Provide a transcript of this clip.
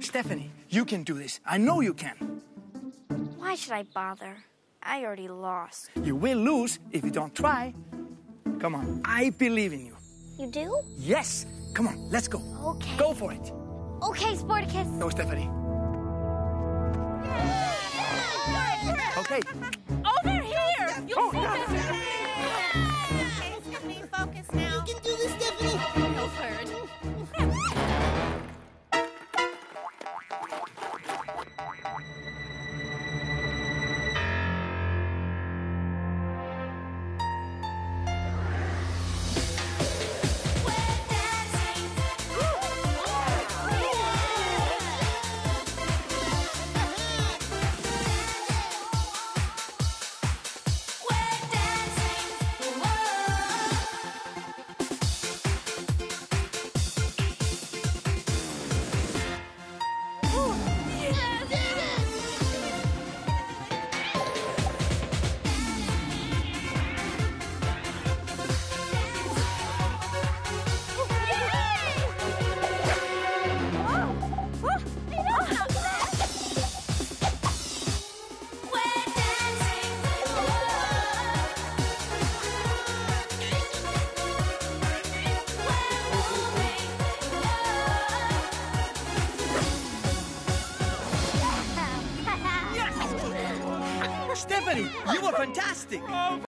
Stephanie, you can do this. I know you can. Why should I bother? I already lost. You will lose if you don't try. Come on, I believe in you. You do? Yes. Come on, let's go. Okay. Go for it. Okay, Sporticus. Go, Stephanie. Okay. Over here! You'll see this. Okay, Stephanie, focus now. You can do this, Stephanie. Pilfered. Stephanie, you were fantastic.